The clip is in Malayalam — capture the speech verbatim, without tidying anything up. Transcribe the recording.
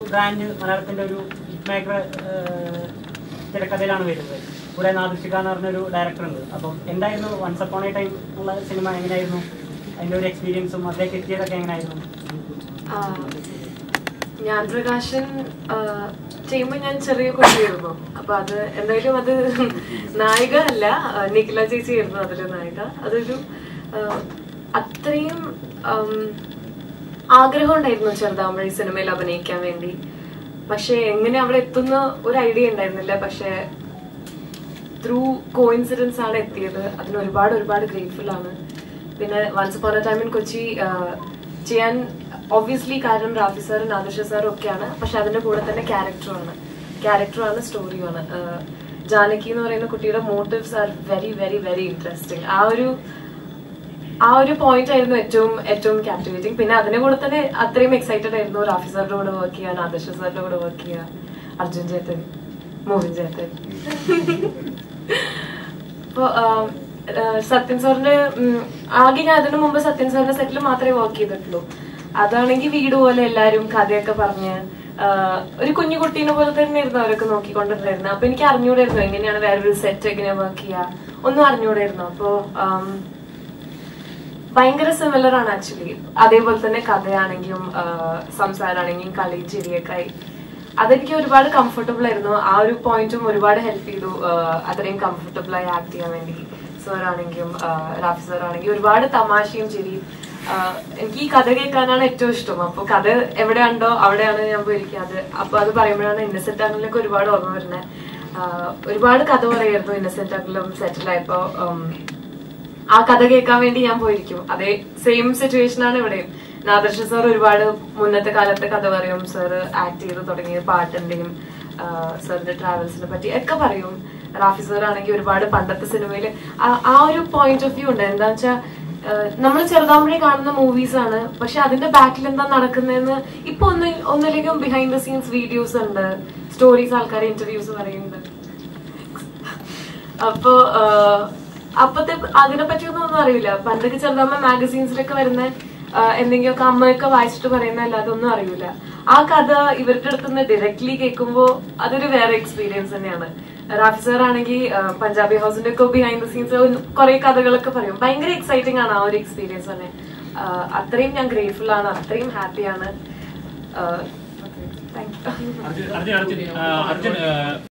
ബ്രാൻഡ് മലയാളത്തിൻ്റെ ഒരു ഹിറ്റ് മേക്കർ തിരക്കഥയിലാണ് വരുന്നത്. കൂടെ നാദിർഷിക എന്ന് പറഞ്ഞൊരു ഡയറക്ടറുണ്ട്. അപ്പം എന്തായിരുന്നു വൺസ് അപ്പോൺ എ ടൈം ഉള്ള സിനിമ? എങ്ങനെയായിരുന്നു അതിൻ്റെ ഒരു എക്സ്പീരിയൻസും അതിലേക്ക് എത്തിയതൊക്കെ എങ്ങനെയായിരുന്നു? ഞാൻ പ്രകാശൻ ചെയ്യുമ്പോൾ ഞാൻ ചെറിയ കുട്ടിയായിരുന്നു. അപ്പൊ അത് എന്തായാലും അത് നായിക അല്ല, നിഖില ചേച്ചി ആയിരുന്നു അതിലെ നായിക. അതൊരു അത്രയും ആഗ്രഹം ഉണ്ടായിരുന്നു ചെറുതാകുമ്പോഴേ സിനിമയിൽ അഭിനയിക്കാൻ വേണ്ടി. പക്ഷെ എങ്ങനെ അവിടെ എത്തുന്ന ഒരു ഐഡിയ ഉണ്ടായിരുന്നില്ല. പക്ഷെ ത്രൂ കോയിൻസിഡൻസ് ആണ് എത്തിയത്. അതിന് ഒരുപാട് ഒരുപാട് ഗ്രേറ്റ്ഫുൾ ആണ്. പിന്നെ once upon a time in Kochi ചെയ്യാൻ ഒബ്വിയസ്ലി കാരണം റാഫി സാറും നാദിർഷ സാറും ഒക്കെയാണ്. പക്ഷെ അതിന്റെ കൂടെ തന്നെ ക്യാരക്ടറുമാണ് ക്യാരക്ടറുമാണ് സ്റ്റോറിയുമാണ്. ജാനകി എന്ന് പറയുന്ന കുട്ടിയുടെ motives are very very very interesting. ആ ഒരു ആ ഒരു പോയിന്റ് ആയിരുന്നു ഏറ്റവും ഏറ്റവും ക്യാപ്റ്റിവേറ്റിംഗ്. പിന്നെ അതിന്റെ കൂടെ തന്നെ അത്രയും എക്സൈറ്റഡ് ആയിരുന്നു റാഫി സാറിന്റെ കൂടെ വർക്ക് ചെയ്യാൻ, നാദിർഷ സാറിന്റെ കൂടെ വർക്ക് ചെയ്യാൻ, അർജുൻ ചേട്ടൻ, മോഹിൻ ചേട്ടൻ. അപ്പൊ സത്യൻ സാറിന്റെ ആകെ ഞാൻ അതിനു മുമ്പ് സത്യൻ സാറിന്റെ സെറ്റിൽ മാത്രമേ വർക്ക് ചെയ്തിട്ടുള്ളൂ. അതാണെങ്കിൽ വീട് പോലെ എല്ലാരും കഥയൊക്കെ പറഞ്ഞ് ഒരു കുഞ്ഞു കുട്ടീനെ പോലെ തന്നെയായിരുന്നു അവരൊക്കെ നോക്കിക്കൊണ്ടിരുന്നായിരുന്നു. അപ്പൊ എനിക്ക് അറിഞ്ഞൂടായിരുന്നു എങ്ങനെയാണ് വേറൊരു സെറ്റ് എങ്ങനെയാ വർക്ക് ചെയ്യുക, ഒന്നും അറിഞ്ഞൂടായിരുന്നു. അപ്പോ ഭയങ്കര സിമിലർ ആണ് ആക്ച്വലി. അതേപോലെ തന്നെ കഥയാണെങ്കിലും സംസാരമാണെങ്കിലും കളി ചിരിയൊക്കെ ആയി അതെനിക്ക് ഒരുപാട് കംഫർട്ടബിൾ ആയിരുന്നു. ആ ഒരു പോയിന്റും ഒരുപാട് ഹെൽപ്പ് ചെയ്തു അത്രയും കംഫർട്ടബിൾ ആയി ആക്ട് ചെയ്യാൻ വേണ്ടി. സാറാണെങ്കിലും റാഫി സാറാണെങ്കിലും ഒരുപാട് തമാശയും ചിരിയും. എനിക്ക് ഈ കഥ കേൾക്കാനാണ് ഏറ്റവും ഇഷ്ടം. അപ്പൊ കഥ എവിടെയുണ്ടോ അവിടെയാണ് ഞാൻ പോയിരിക്കാതെ. അപ്പൊ അത് പറയുമ്പോഴാണ് ഇന്നസെന്റ് ആംഗിളിലൊക്കെ ഒരുപാട് ഓർമ്മ വരുന്നത്. ഒരുപാട് കഥ പറയായിരുന്നു ഇന്നസെന്റ് ആംഗിളും സെറ്റിലായപ്പോ. ആ കഥ കേൾക്കാൻ വേണ്ടി ഞാൻ പോയിരിക്കും. അതേ സെയിം സിറ്റുവേഷൻ ആണ് ഇവിടെയും. നാദിർഷ സാർ ഒരുപാട് മുന്നത്തെ കാലത്തെ കഥ പറയും. സാറ് ആക്ട് ചെയ്ത് തുടങ്ങിയ പാട്ടിന്റെയും സാറിന്റെ ട്രാവൽസിനെ പറ്റി ഒക്കെ പറയും. റാഫി സാർ ആണെങ്കിൽ ഒരുപാട് പണ്ടത്തെ സിനിമയില് ആ ഒരു പോയിന്റ് ഓഫ് വ്യൂ ഉണ്ട്. എന്താ വെച്ചാൽ നമ്മൾ ചെറുതാകുമ്പോഴേ കാണുന്ന മൂവീസ് ആണ്, പക്ഷെ അതിന്റെ ബാക്കിൽ എന്താ നടക്കുന്നതെന്ന് ഇപ്പൊ ഒന്ന് ഒന്നിലേക്കും ബിഹൈൻഡ് ദ സീൻസ് വീഡിയോസ് ഉണ്ട്, സ്റ്റോറീസ്, ആൾക്കാർ ഇന്റർവ്യൂസ് പറയുന്നുണ്ട്. അപ്പോ അപ്പത്തെ അതിനെ പറ്റിയൊന്നും ഒന്നും അറിയില്ല. പണ്ടൊക്കെ ചെറുതാകുമ്പോ മാഗസീൻസിലൊക്കെ വരുന്ന എന്തെങ്കിലുമൊക്കെ അമ്മയൊക്കെ വായിച്ചിട്ട് പറയുന്ന അല്ലാതെ ഒന്നും അറിയില്ല. ആ കഥ ഇവരുടെ അടുത്തുനിന്ന് ഡയറക്ട്ലി കേൾക്കുമ്പോ അതൊരു വേറെ എക്സ്പീരിയൻസ് തന്നെയാണ്. റാഫി സാർ ആണെങ്കിൽ പഞ്ചാബി ഹൗസിന്റെ ഒക്കെ ബിഹൈൻഡ് ദ സീൻസ് കുറെ കഥകളൊക്കെ പറയും. ഭയങ്കര എക്സൈറ്റിംഗ് ആണ് ആ ഒരു എക്സ്പീരിയൻസ് തന്നെ. അത്രയും ഞാൻ ഗ്രേറ്റ്ഫുൾ ആണ്, അത്രയും ഹാപ്പിയാണ്. Thank U.